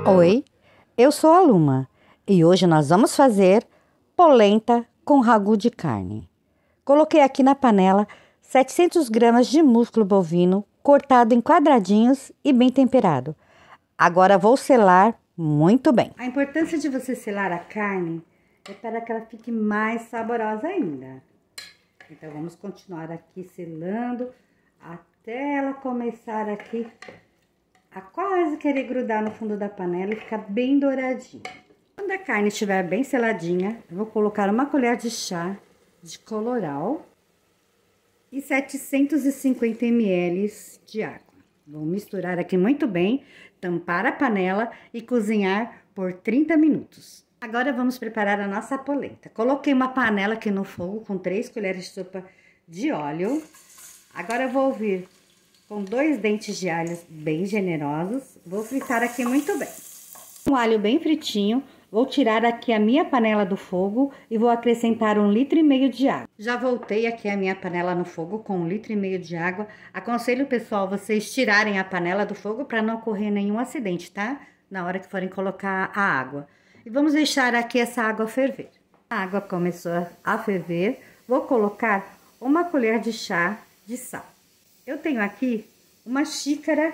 Oi, eu sou a Luma e hoje nós vamos fazer polenta com ragu de carne. Coloquei aqui na panela 700 gramas de músculo bovino cortado em quadradinhos e bem temperado. Agora vou selar muito bem. A importância de você selar a carne é para que ela fique mais saborosa ainda. Então vamos continuar aqui selando até ela começar aqui a quase querer grudar no fundo da panela e ficar bem douradinha. Quando a carne estiver bem seladinha, eu vou colocar uma colher de chá de colorau e 750 ml de água. Vou misturar aqui muito bem, tampar a panela e cozinhar por 30 minutos. Agora vamos preparar a nossa polenta. Coloquei uma panela aqui no fogo com 3 colheres de sopa de óleo. Agora eu vou vir com 2 dentes de alho bem generosos. Vou fritar aqui muito bem. Um alho bem fritinho, vou tirar aqui a minha panela do fogo e vou acrescentar 1,5 litro de água. Já voltei aqui a minha panela no fogo com 1,5 litro de água. Aconselho, pessoal, vocês tirarem a panela do fogo para não ocorrer nenhum acidente, tá? Na hora que forem colocar a água. E vamos deixar aqui essa água ferver. A água começou a ferver, vou colocar 1 colher de chá de sal. Eu tenho aqui 1,5 xícaras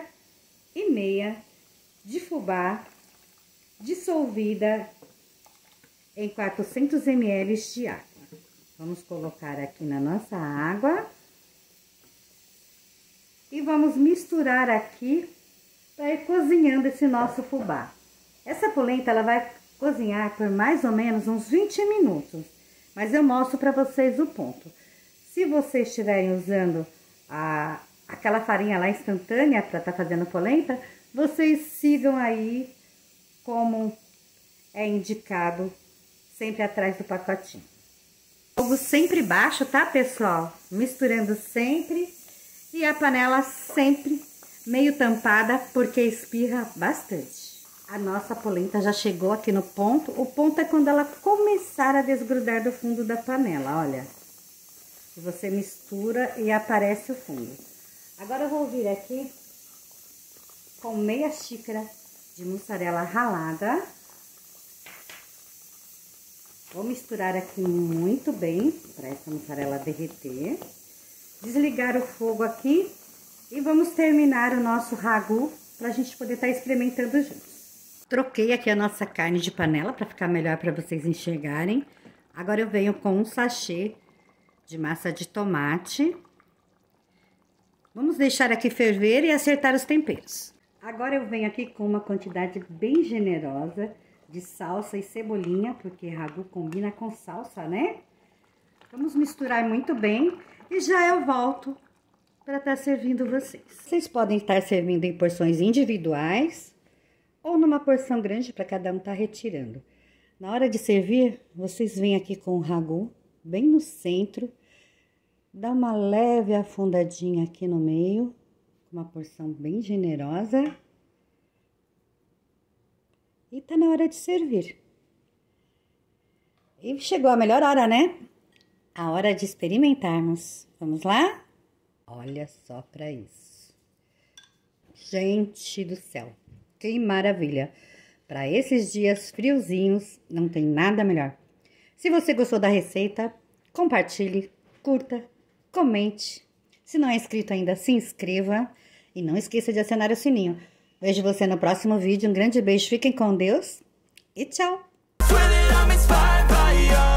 de fubá dissolvida em 400 ml de água. Vamos colocar aqui na nossa água e vamos misturar aqui para ir cozinhando esse nosso fubá. Essa polenta ela vai cozinhar por mais ou menos uns 20 minutos, mas eu mostro para vocês o ponto. Se vocês estiverem usando aquela farinha lá instantânea para estar fazendo polenta, vocês sigam aí como é indicado, sempre atrás do pacotinho. Fogo sempre baixo, tá, pessoal? Misturando sempre e a panela sempre meio tampada, porque espirra bastante. A nossa polenta já chegou aqui no ponto. O ponto é quando ela começar a desgrudar do fundo da panela, olha. E você mistura e aparece o fundo. Agora eu vou vir aqui com meia xícara de mussarela ralada. Vou misturar aqui muito bem para essa mussarela derreter. Desligar o fogo aqui e vamos terminar o nosso ragu para a gente poder estar experimentando juntos. Troquei aqui a nossa carne de panela para ficar melhor para vocês enxergarem. Agora eu venho com um sachê de massa de tomate. Vamos deixar aqui ferver e acertar os temperos. Agora eu venho aqui com uma quantidade bem generosa de salsa e cebolinha, porque ragu combina com salsa, né? Vamos misturar muito bem e já eu volto para estar servindo vocês. Vocês podem estar servindo em porções individuais ou numa porção grande para cada um estar retirando. Na hora de servir, vocês vêm aqui com o ragu bem no centro, dá uma leve afundadinha aqui no meio, uma porção bem generosa. E tá na hora de servir. E chegou a melhor hora, né? A hora de experimentarmos. Vamos lá? Olha só para isso. Gente do céu, que maravilha! Para esses dias friozinhos, não tem nada melhor. Se você gostou da receita, compartilhe, curta, comente. Se não é inscrito ainda, se inscreva. E não esqueça de acionar o sininho. Vejo você no próximo vídeo. Um grande beijo, fiquem com Deus e tchau!